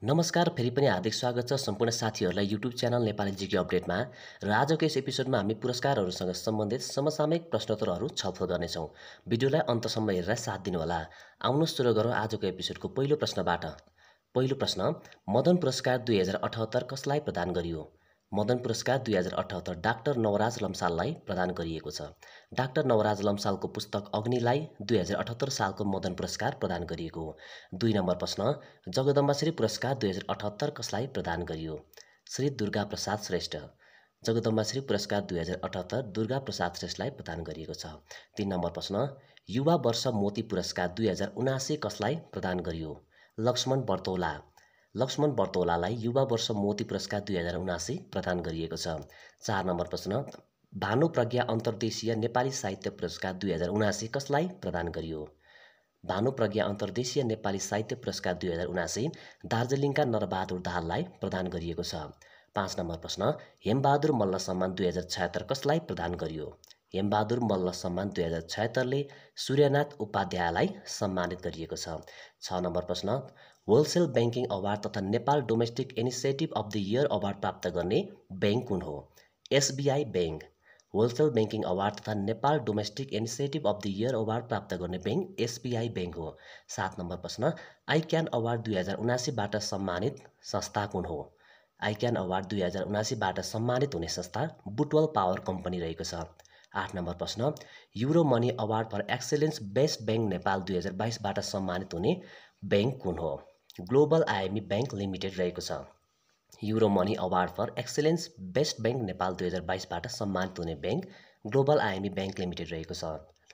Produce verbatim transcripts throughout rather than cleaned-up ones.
नमस्कार, फेरि पनि हार्दिक स्वागत छ सम्पूर्ण साथीहरूलाई युट्युब च्यानल नेपाली जीके अपडेटमा। र आजको यस एपिसोडमा हामी पुरस्कारहरूसँग सम्बन्धित समसामयिक प्रश्नोत्तरहरू छलफल गर्नेछौँ। भिडियोलाई अन्तसम्म हेरेर साथ दिनुहोला। आउनुहोस् सुरु गरौँ आजको एपिसोडको पहिलो प्रश्नबाट। पहिलो प्रश्न, मदन पुरस्कार दुई हजार अठहत्तर कसलाई प्रदान गरियो? मदन पुरस्कार दुई हजार अठहत्तर डाक्टर नवराज लम्साललाई प्रदान गरिएको छ। डाक्टर नवराज लम्सालको पुस्तक अग्निलाई दुई हजार अठहत्तर सालको मदन पुरस्कार प्रदान गरिएको हो। दुई नम्बर प्रश्न, जगदम्बाश्री पुरस्कार दुई हजार अठहत्तर कसलाई प्रदान गरियो? श्री दुर्गा प्रसाद श्रेष्ठ। जगदम्बाश्री पुरस्कार दुई हजार अठहत्तर दुर्गा प्रसाद श्रेष्ठलाई प्रदान गरिएको छ। तीन नम्बर प्रश्न, युवा वर्ष मोती पुरस्कार दुई हजार उनासी कसलाई प्रदान गरियो? लक्ष्मण बर्तौला। लक्ष्मण बर्तौलालाई युवा वर्ष मोती पुरस्कार दुई हजार उनासी प्रदान गरिएको छ। चार नम्बर प्रश्न, भानुप्रज्ञा अन्तर्देशीय नेपाली साहित्य पुरस्कार दुई हजार उनासी कसलाई प्रदान गरियो? भानुप्रज्ञा अन्तर्देशीय नेपाली साहित्य पुरस्कार दुई हजार उनासी दार्जिलिङका नरबहादुर दाहाललाई प्रदान गरिएको छ। पाँच नम्बर प्रश्न, हेमबहादुर मल्ल सम्मान दुई हजार छयत्तर कसलाई प्रदान गरियो? हेमबहादुर मल्ल सम्मान दुई हजार छयत्तरले सूर्यनाथ उपाध्यायलाई सम्मानित गरिएको छ। छ नम्बर प्रश्न, होलसेल ब्याङ्किङ अवार्ड तथा Nepal domestic initiative of the year award प्राप्त गर्ने ब्याङ्क कुन हो? SBI bank. Wholesale banking award तथा Nepal domestic initiative of the year award प्राप्त गर्ने ब्याङ्क एसबिआई ब्याङ्क हो। सात नम्बर प्रश्न, आइक्यान अवार्ड दुई हजार उनासीबाट सम्मानित संस्था कुन हो? आइक्यान अवार्ड दुई हजार उनासीबाट सम्मानित हुने संस्था बुटवल पावर कम्पनी रहेको छ। आठ नम्बर प्रश्न, Euromoney award for excellence best bank Nepal दुई हजार बाइसबाट सम्मानित हुने ब्याङ्क कुन हो? ग्लोबल आइएमई ब्याङ्क लिमिटेड रहेको छ। Euromoney award for excellence best bank Nepal दुई हजार बाइसबाट सम्मानित हुने bank global IME bank limited रहेको छ।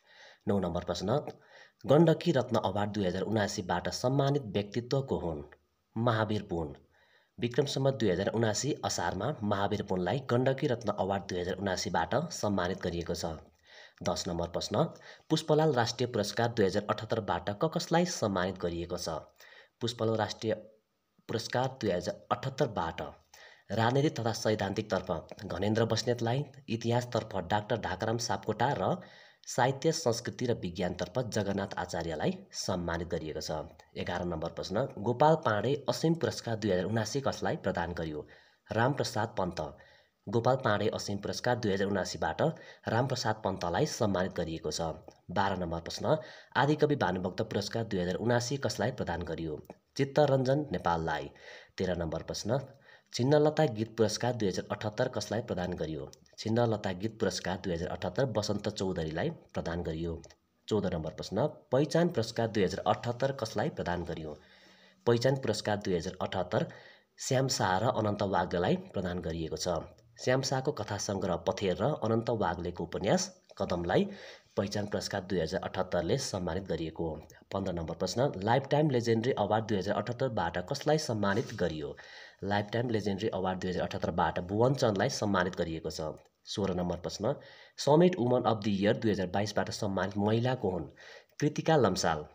नौ नम्बर प्रश्न, गण्डकी रत्न अवार्ड दुई हजार उनासीबाट सम्मानित व्यक्तित्व को हुन्? महावीर पुन। विक्रम सम्वत दुई हजार उनासी असारमा महावीर पुनलाई गण्डकी रत्न अवार्ड दुई हजार उनासीबाट सम्मानित गरिएको छ। दस नम्बर प्रश्न, पुष्पलाल राष्ट्रिय पुरस्कार दुई हजार अठहत्तरबाट क कसलाई सम्मानित गरिएको छ? पुष्पलाल राष्ट्रिय पुरस्कार दुई हजार अठहत्तरबाट राजनीतिक तथा सैद्धान्तिकतर्फ घनेन्द्र बस्नेतलाई, इतिहासतर्फ डाक्टर ढाकाराम सापकोटा र साहित्य संस्कृति र विज्ञानतर्फ जगन्नाथ आचार्यलाई सम्मानित गरिएको छ। एघार नम्बर प्रश्न, गोपाल पाँडे असीम पुरस्कार दुई हजार उनासी कसलाई प्रदान गरियो? रामप्रसाद पन्त। गोपाल पाँडे असीम पुरस्कार दुई हजार उनासीबाट रामप्रसाद पन्तलाई सम्मानित गरिएको छ। बाह्र नम्बर प्रश्न, आदिकवि भानुभक्त पुरस्कार दुई हजार उनासी कसलाई प्रदान गरियो? चित्तरञ्जन नेपाललाई। तेह्र नम्बर प्रश्न, छिन्नलता गीत पुरस्कार दुई हजार अठहत्तर कसलाई प्रदान गरियो? छिन्नलता गीत पुरस्कार दुई हजार अठहत्तर वसन्त चौधरीलाई प्रदान गरियो। चौध नम्बर प्रश्न, पहिचान पुरस्कार दुई हजार अठहत्तर कसलाई प्रदान गरियो? पहिचान पुरस्कार दुई हजार अठहत्तर श्याम शाह र अनन्त वाग्लेलाई प्रदान गरिएको छ। श्याम शाहको कथा सङ्ग्रह पथेर र अनन्त वाग्लेको उपन्यास कदमलाई पहिचान पुरस्कार दुई हजार अठहत्तरले सम्मानित गरिएको हो। पन्ध्र नम्बर प्रश्न, लाइफ टाइम लेजेन्डरी अवार्ड दुई हजार अठहत्तरबाट कसलाई सम्मानित गरियो? लाइफ टाइम लेजेन्डरी अवार्ड दुई हजार अठहत्तरबाट भुवन चन्दलाई सम्मानित गरिएको छ। सोह्र नम्बर प्रश्न, summit woman of the year दुई हजार बाइसबाट सम्मानित महिला को हुन्? Kritika Lamsal.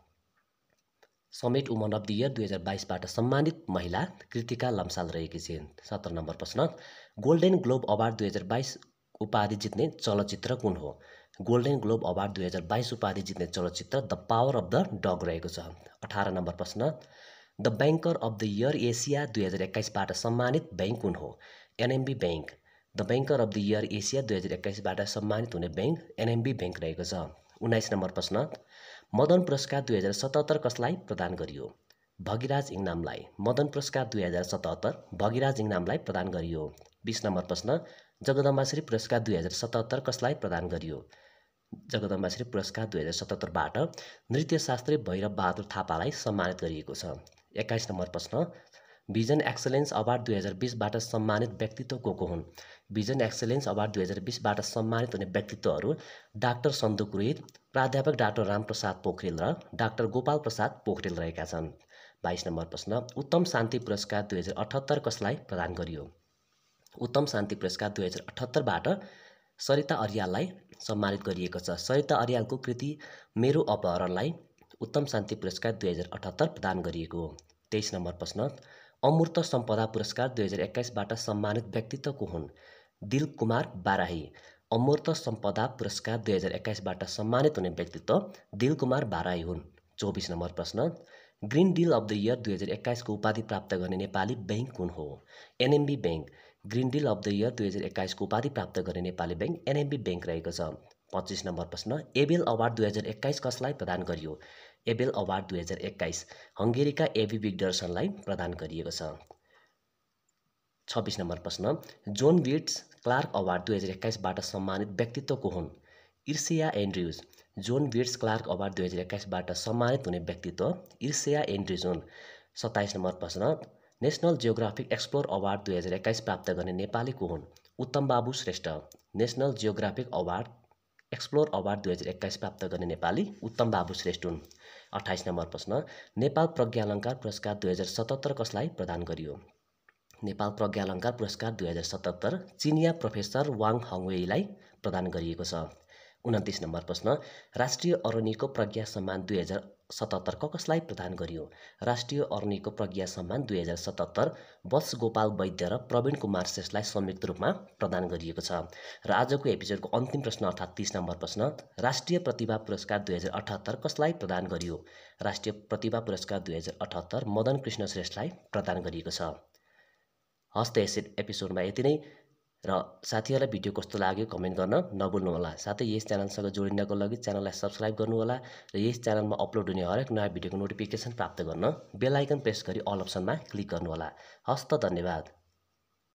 Summit woman of the year दुई हजार बाइसबाट सम्मानित महिला कृतिका लम्साल रहेकी छिन्। सत्र नम्बर प्रश्न, गोल्डेन ग्लोब अवार्ड दुई हजार बाइस उपाधि जित्ने चलचित्र कुन हो? गोल्डेन ग्लोब अवार्ड दुई हजार बाइस उपाधि जित्ने चलचित्र the power of the dog रहेको छ। अठार नम्बर प्रश्न, the banker of the year Asia दुई हजार एक्काइसबाट सम्मानित ब्याङ्क कुन हो? NMB bank. The banker of the year Asia दुई हजार एक्काइसबाट सम्मानित हुने ब्याङ्क एनएमबी ब्याङ्क रहेको छ। उन्नाइस नम्बर प्रश्न, मदन पुरस्कार दुई हजार सतहत्तर कसलाई प्रदान गरियो? भगिराज इङनामलाई। मदन पुरस्कार दुई हजार सतहत्तर भगिराज इङनामलाई प्रदान गरियो। बिस नम्बर प्रश्न, जगदम्बाश्री पुरस्कार दुई हजार सतहत्तर कसलाई प्रदान गरियो? जगदम्बाश्री पुरस्कार दुई हजार सतहत्तरबाट नृत्यशास्त्री भैरव बहादुर थापालाई सम्मानित गरिएको छ। एक्काइस नम्बर प्रश्न, भिजन एक्सलेन्स अवार्ड दुई हजार बिसबाट सम्मानित व्यक्तित्व को को हुन्? भिजन एक्सलेन्स अवार्ड दुई हजार बिसबाट सम्मानित हुने व्यक्तित्वहरू डाक्टर सन्दुक रोहित, प्राध्यापक डाक्टर रामप्रसाद पोखरेल र डाक्टर गोपाल प्रसाद पोखरेल रहेका छन्। बाइस नम्बर प्रश्न, उत्तम शान्ति पुरस्कार दुई हजार अठहत्तर कसलाई प्रदान गरियो? उत्तम शान्ति पुरस्कार दुई हजार अठहत्तरबाट सरिता अर्याललाई सम्मानित गरिएको छ। सरिता अर्यालको कृति मेरो अपहरणलाई उत्तम शान्ति पुरस्कार दुई हजार अठहत्तर प्रदान गरिएको हो। तेइस नम्बर प्रश्न, अमूर्त सम्पदा पुरस्कार दुई हजार एक्काइसबाट सम्मानित व्यक्तित्व को हुन्? दिल कुमार बाराही। अमूर्त सम्पदा पुरस्कार दुई हजार एक्काइसबाट सम्मानित हुने व्यक्तित्व दिल कुमार बाराही हुन्। चौबिस नम्बर प्रश्न, green deal of the year दुई हजार एक्काइसको उपाधि प्राप्त गर्ने नेपाली ब्याङ्क कुन हो? NMB bank. Green deal of the year दुई हजार एक्काइसको उपाधि प्राप्त गर्ने नेपाली ब्याङ्क एनएमबी ब्याङ्क रहेको छ। पच्चिस नम्बर प्रश्न, एबेल अवार्ड दुई हजार एक्काइस कसलाई प्रदान गरियो? एबेल अवार्ड दुई हजार एक्काइस हङ्गेरीका एभी विग्डरसनलाई प्रदान गरिएको छ। छब्बिस नम्बर प्रश्न, जोन बिट्स क्लार्क अवार्ड दुई हजार एक्काइसबाट सम्मानित व्यक्तित्व को हुन्? Isaiah Andrews. John Bates Clark award दुई हजार एक्काइसबाट सम्मानित हुने व्यक्तित्व इर्सिया एन्ड्र्युज हुन्। सत्ताइस नम्बर प्रश्न, नेसनल जियोग्राफिक एक्सप्लोर अवार्ड दुई हजार एक्काइस प्राप्त गर्ने नेपाली को हुन्? Uttam Babu Shrestha. National Geographic award explore award दुई हजार एक्काइस प्राप्त गर्ने नेपाली उत्तम बाबु श्रेष्ठ हुन्। अट्ठाइस नम्बर प्रश्न, नेपाल प्रज्ञालङ्कार पुरस्कार दुई हजार सतहत्तर कसलाई प्रदान गरियो? नेपाल प्रज्ञालङ्कार पुरस्कार दुई हजार सतहत्तर चिनिया प्रोफेसर वाङ हङवेईलाई प्रदान गरिएको छ। उन्तिस नम्बर प्रश्न, राष्ट्रिय अरुणिको प्रज्ञा सम्मान दुई हजार सतहत्तर कसलाई प्रदान गरियो? राष्ट्रिय अरुणिको प्रज्ञा सम्मान दुई हजार सतहत्तर वत्स गोपाल वैद्य र प्रवीण कुमार श्रेष्ठलाई संयुक्त रूपमा प्रदान गरिएको छ। र आजको एपिसोडको अन्तिम प्रश्न अर्थात् तीस नम्बर प्रश्न, राष्ट्रिय प्रतिभा पुरस्कार दुई हजार अठहत्तर कसलाई प्रदान गरियो? राष्ट्रिय प्रतिभा पुरस्कार दुई हजार अठहत्तर मदन कृष्ण श्रेष्ठलाई प्रदान गरिएको छ। हस्त यस एपिसोडमा यति नै, र साथीहरूलाई भिडियो कस्तो लाग्यो कमेन्ट गर्न नभुल्नुहोला। साथै यस च्यानलसँग जोडिनको लागि च्यानललाई सब्सक्राइब गर्नुहोला र यस च्यानलमा अपलोड हुने हरेक नयाँ भिडियोको नोटिफिकेसन प्राप्त गर्न बेल आइकन प्रेस गरी अल अप्सनमा क्लिक गर्नुहोला। हस्त धन्यवाद।